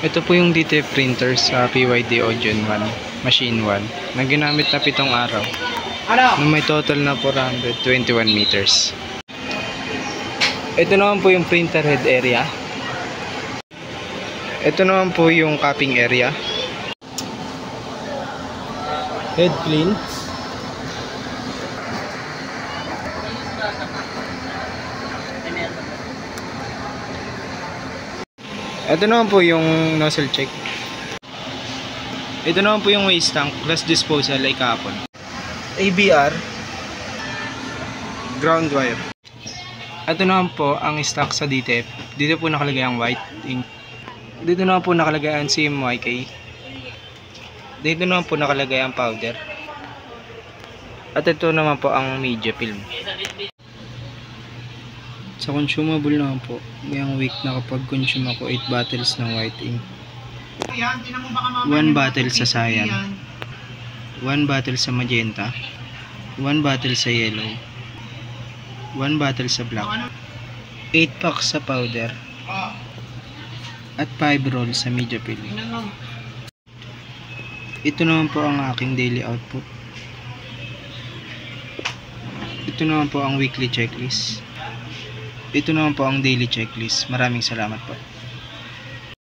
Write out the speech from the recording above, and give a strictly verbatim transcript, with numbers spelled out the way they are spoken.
Ito po yung D T F printer sa P Y D Audion one, Machine one, na ginamit na pitong araw, na may total na four hundred twenty-one meters. Ito naman po yung printer head area. Ito naman po yung copying area. Head clean. Ito naman po yung nozzle check. Ito naman po yung waste tank plus disposal ay kahapon. A B R, ground wire. Ito naman po ang stock sa D T F. Dito po nakalagay ang white ink. Dito naman po nakalagay ang C M Y K. Dito naman po nakalagay ang powder. At ito naman po ang media film. Sa consumable naman po, ngayong week nakapag-consume ako eight bottles ng white ink. one bottle sa cyan, one bottle sa magenta, one bottle sa yellow, one bottle sa black, eight packs sa powder, at five rolls sa media film. Ito naman po ang aking daily output. Ito naman po ang weekly checklist. Ito naman po ang daily checklist. Maraming salamat po.